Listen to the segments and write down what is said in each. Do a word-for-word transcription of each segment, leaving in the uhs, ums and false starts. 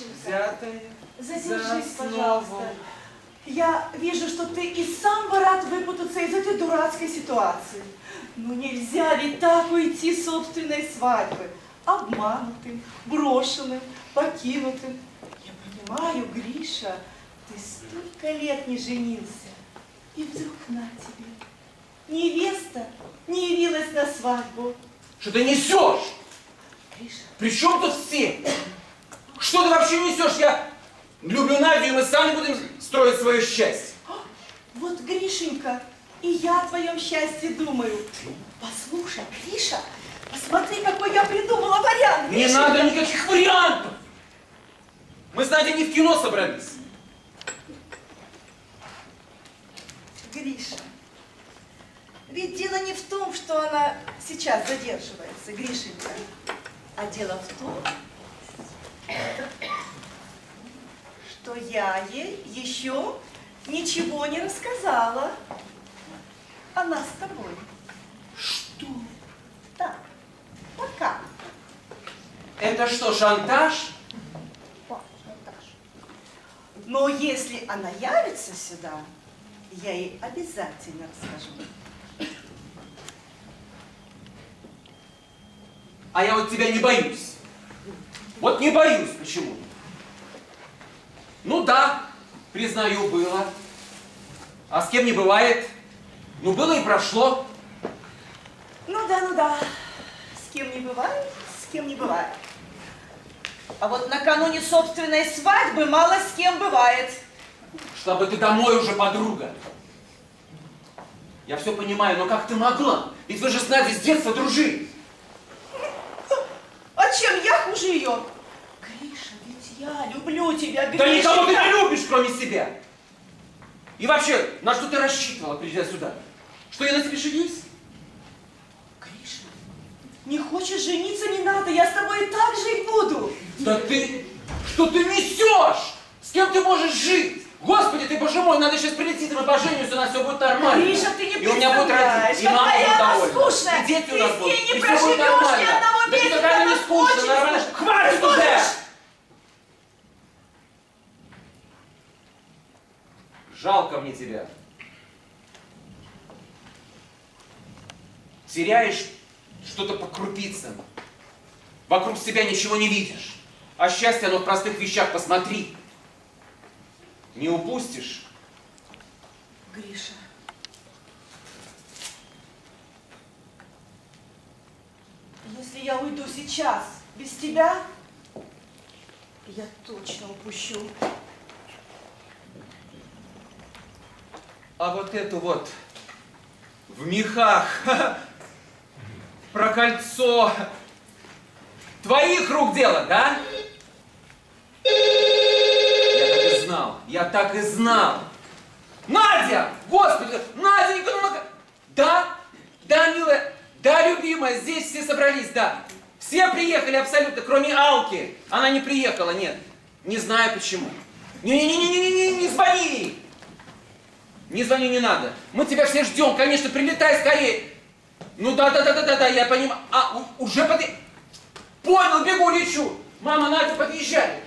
Взятое задержись, пожалуйста. Я вижу, что ты и сам бы рад выпутаться из этой дурацкой ситуации. Ну нельзя ведь так уйти с собственной свадьбы. Обманутым, брошенным, покинутым. Я понимаю, Гриша, ты столько лет не женился. И вдруг на тебе. Невеста не явилась на свадьбу. Что ты несешь? Гриша. При чем тут все? Что ты вообще несешь? Я люблю Надю, и мы сами будем строить свое счастье. Вот, Гришенька, и я о твоем счастье думаю. Послушай, Гриша, посмотри, какой я придумала вариант. Не Гришенька. надо никаких вариантов. Мы с Надей не в кино собрались. Гриша, ведь дело не в том, что она сейчас задерживается, Гришенька, а дело в том, что я ей еще ничего не рассказала. Она с тобой. Что? Да, пока. Это что, шантаж? Да, шантаж. Но если она явится сюда, я ей обязательно расскажу. А я вот тебя не боюсь. Вот не боюсь почему. Ну да, признаю, было. А с кем не бывает? Ну было и прошло. Ну да, ну да. С кем не бывает, с кем не бывает. А вот накануне собственной свадьбы мало с кем бывает. Чтобы ты домой уже, подруга. Я все понимаю, но как ты могла? Ведь вы же с Надей с детства дружили. А чем я хуже ее? Гриша, ведь я люблю тебя, Гриша. Да никого ты не любишь, кроме себя. И вообще, на что ты рассчитывала, приезжая сюда? Что я на тебе женюсь? Гриша, не хочешь жениться, не надо, я с тобой и так жить буду. Да ты, что ты несешь? С кем ты можешь жить? Господи, ты, боже мой, надо сейчас прилететь, мы поженимся, у нас все будет нормально. Гриша, ты не и у меня будет родители, и мама будет довольна, и дети у нас будут, и все будет нормально. Да ты какая не скучно, нормально. Хватит уже! Жалко мне тебя. Теряешь что-то по крупицам. Вокруг себя ничего не видишь. А счастье, оно в простых вещах, посмотри. Не упустишь. Гриша. Если я уйду сейчас без тебя, я точно упущу. А вот эту вот в мехах про кольцо твоих рук дело, да? Я так и знал, я так и знал. Надя! Господи, Наденька, ну на... Да, да, милая, да, любимая, здесь все собрались, да. Все приехали абсолютно, кроме Алки. Она не приехала, нет. Не знаю почему. Не-не-не-не-не, не звони ей. Не звони, не надо. Мы тебя все ждем, конечно, прилетай скорее. Ну да-да-да-да-да, я понимаю. А, у, уже под... Понял, бегу, лечу. Мама, Надя, подъезжай.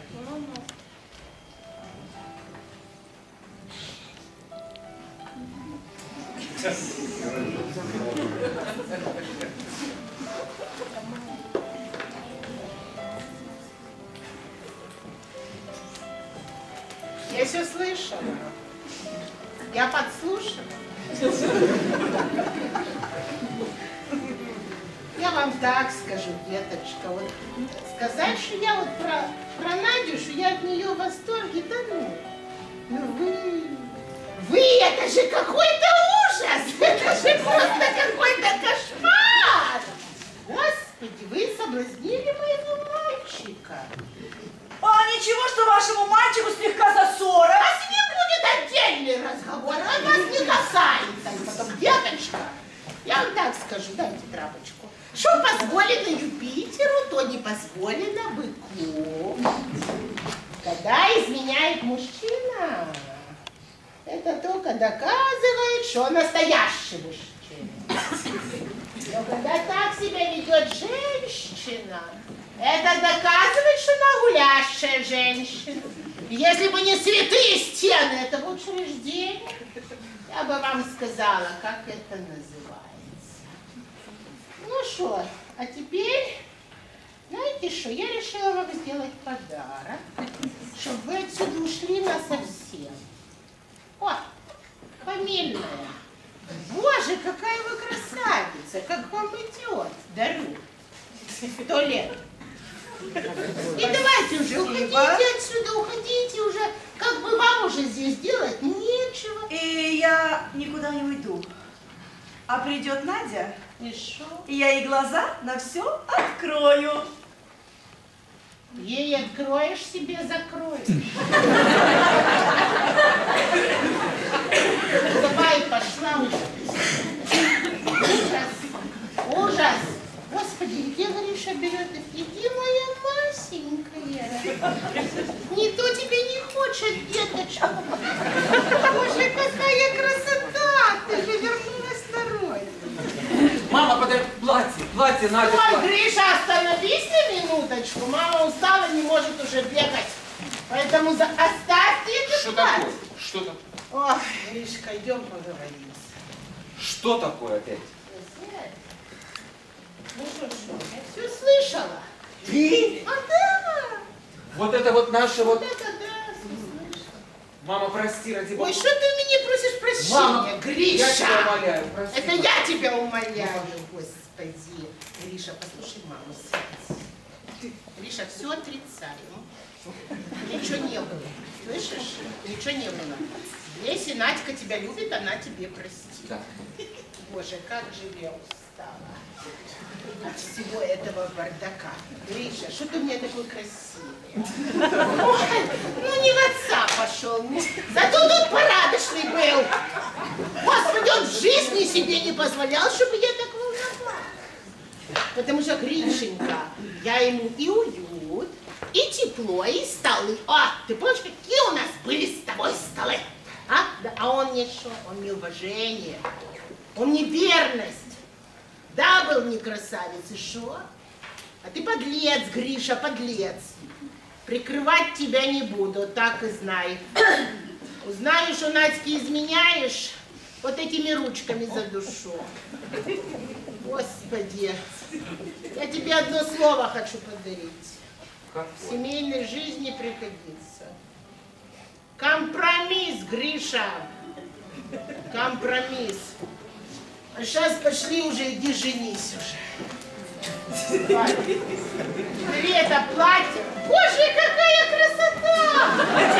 Я все слышала. Я подслушала. Я вам так скажу, деточка, вот сказать, что я вот про, про Надю, что я от нее в восторге, да ну, ну вы, вы, это же какой-то ужас, это же просто какой-то кошмар. Господи, вы соблазнили моего мальчика. А ничего, что вашему мальчику слегка за сорок. А с ним будет отдельный разговор, а нас не касается. И потом, деточка, я вам так скажу, дайте трапочку. Что позволено Юпитеру, то не позволено быку. Когда изменяет мужчина, это только доказывает, что он настоящий мужчина. Но когда так себя ведет женщина, Это доказывает, что она гулящая женщина. Если бы не святые стены этого учреждения, я бы вам сказала, как это называется. Ну что, а теперь, знаете что, я решила вам сделать подарок, чтобы вы отсюда ушли насовсем. О, фамильная. Боже, какая вы красавица, как вам идет. Дарю. Сто лет. И давайте уже, уходите отсюда, уходите уже. Как бы вам уже здесь делать нечего. И я никуда не уйду. А придет Надя, И шо? и я ей глаза на все открою. Ей откроешь, себе закроешь. Давай, пошла уже. Ужас, ужас. Господи, где Гриша берет? Иди, моя масенькая. Никто тебя не хочет, деточка. Боже, какая красота! Ты же вернулась на родину. Мама, подай платье, платье, Надя, Ой, платье. Гриша, остановись на минуточку. Мама устала, не может уже бегать. Поэтому за... оставьте это Что платье. такое? Что такое? Ой, Гришка, идем поговорим. Что такое опять? Ну что, что, я все слышала. Ты? А да, Вот это вот наше вот вот... это да, все слышала. Мама, прости, ради бога. Ой, что ты у меня просишь прощения, Мама, Гриша? я тебя умоляю, прости. Это я тебя умоляю, господи. Гриша, послушай маму, сядь. Гриша, все отрицаем. Ничего не было. Слышишь? Ничего не было. Если Надька тебя любит, она тебе простит. Да. Боже, как же я устала от всего этого бардака. Гриша, что ты у меня такой красивый? Ой, ну не в отца пошел. Зато тут порядочный был. Господи, он в жизни себе не позволял, чтобы я так волновалась. Потому что, Гришенька, я ему и уют, и тепло, и столы. А, ты помнишь, какие у нас были с тобой столы? А? Да, а он мне что? Он мне уважение. Он мне верность. Да, был не красавец, и шо? А ты подлец, Гриша, подлец. Прикрывать тебя не буду, так и знай. Узнаешь, что Надьке изменяешь, вот этими ручками задушу. Господи, я тебе одно слово хочу подарить. Какое? В семейной жизни пригодится. Компромисс, Гриша. Компромисс. А сейчас пошли уже, иди женись уже. Давай. Бери это платье. Боже, какая красота!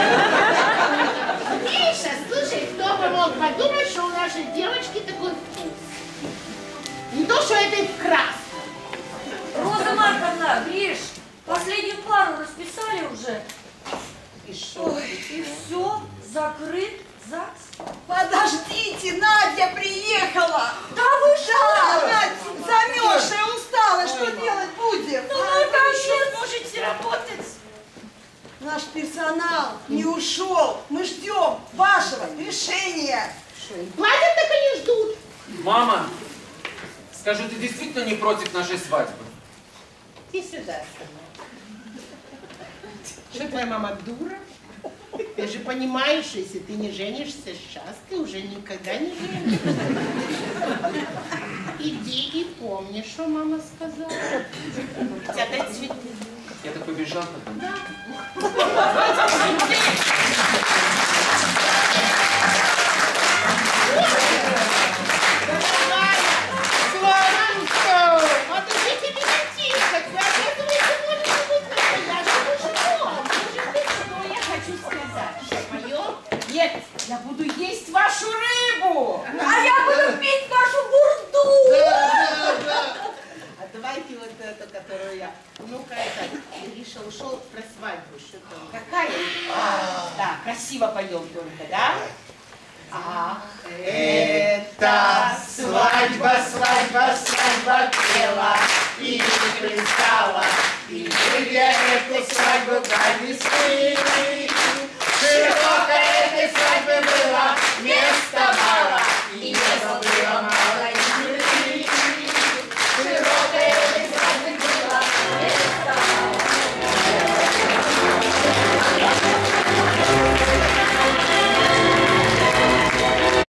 Гриша, слушай, кто бы мог подумать, что у нашей девочки такой вкус. Не то, что это в красном. Роза Марковна, Гриш, последнюю пару расписали уже. И что? И все, закрыт ЗАГС. Подождите, Надя приехала! Да вы что? Да, Надя, замерзшая, устала, что делать будем? Ну, наконец сможете работать. Наш персонал не ушел, мы ждем вашего решения. Что, им платят, так они ждут. Мама, скажи, ты действительно не против нашей свадьбы? Иди сюда, сынок. Что, твоя мама дура? Ты же понимаешь, если ты не женишься сейчас, ты уже никогда не женишься. Иди и помни, что мама сказала. Хотя дай цветы. Я так побежал. Да. Славенька! Отойдите меня тихо! Вы, оказывается, можете быть настоящим мужиком! Что я хочу сказать? Что, поем? Нет, я буду есть вашу рыбу! А я буду пить вашу бурду. Да, да, да. А давайте вот эту, которую я... Ну-ка, это... Гриша ушел про свадьбу. Что там? Какая? А, да, красиво поем только, да? Ах, Это свадьба, свадьба, свадьба пела и не пристала. И вы эту свадьбу